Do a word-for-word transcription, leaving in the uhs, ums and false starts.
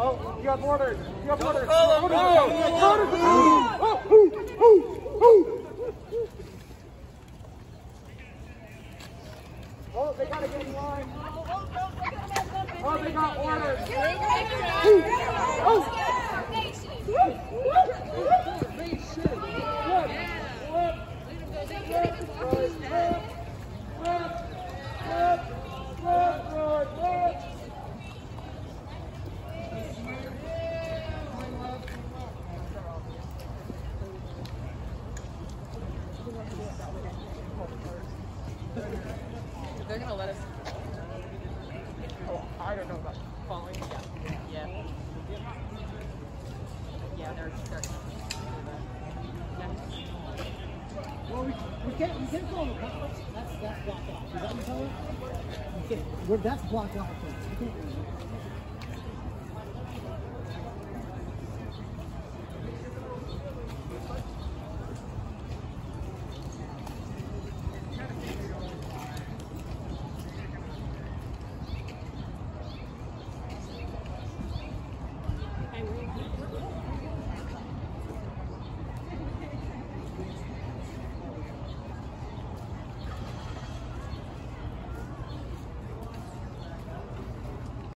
Oh, you got orders. You got orders. Call him, Orders. go. Orders. Oh, ooh, ooh, ooh. Oh, they gotta get in line. Oh, they got orders. Oh. They're gonna let us. Oh, I don't know about falling. Yeah, yeah, yeah. They're they're. Yeah. Well, we, we can't we can't call them a That's that's blocked off. Is that what you're telling me? We can't. We're, that's blocked off. We can't.